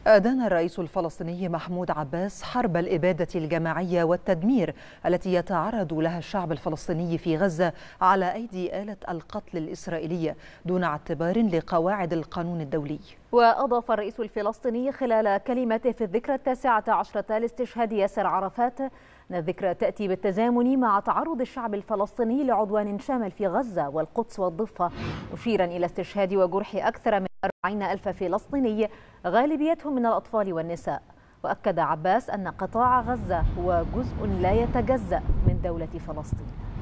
أدان الرئيس الفلسطيني محمود عباس حرب الإبادة الجماعية والتدمير التي يتعرض لها الشعب الفلسطيني في غزة على أيدي آلة القتل الإسرائيلية دون اعتبار لقواعد القانون الدولي. وأضاف الرئيس الفلسطيني خلال كلمته في الذكرى 19 لاستشهاد ياسر عرفات أن الذكرى تأتي بالتزامن مع تعرض الشعب الفلسطيني لعدوان شامل في غزة والقدس والضفة، مشيرا إلى استشهاد وجرح أكثر من 40 ألف فلسطيني غالبيتهم من الأطفال والنساء. وأكد عباس أن قطاع غزة هو جزء لا يتجزأ من دولة فلسطين.